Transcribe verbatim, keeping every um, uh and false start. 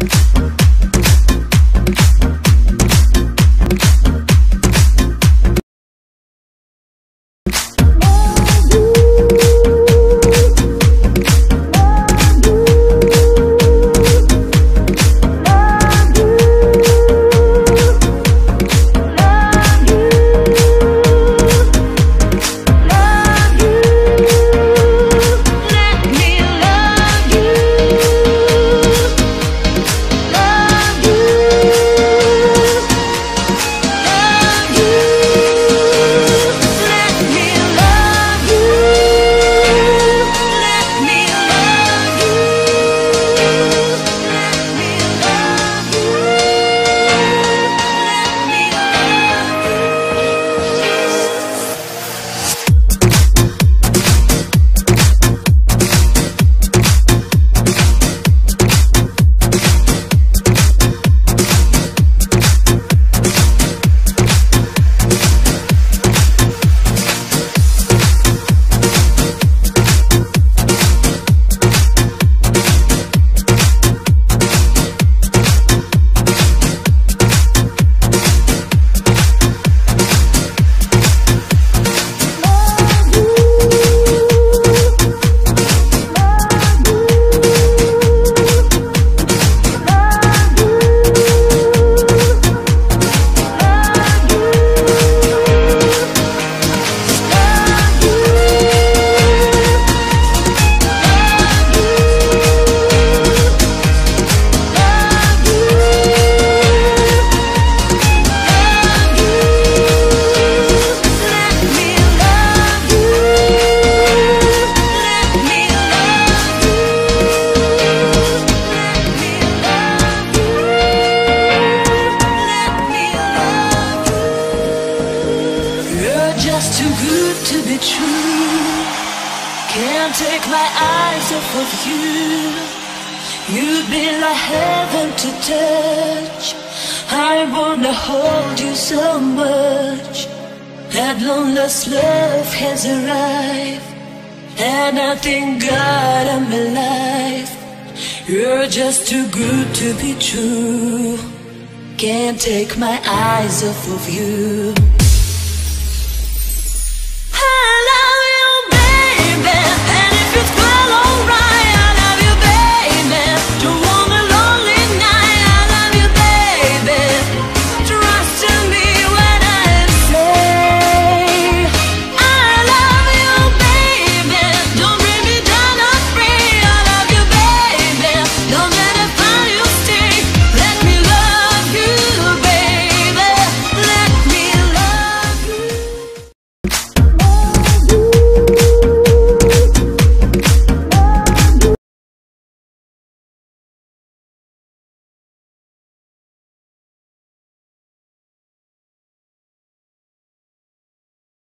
Can't take my eyes off of you. You've been like heaven to touch. I wanna hold you so much. At long last love has arrived, and I thank God I'm alive. You're just too good to be true. Can't take my eyes off of you.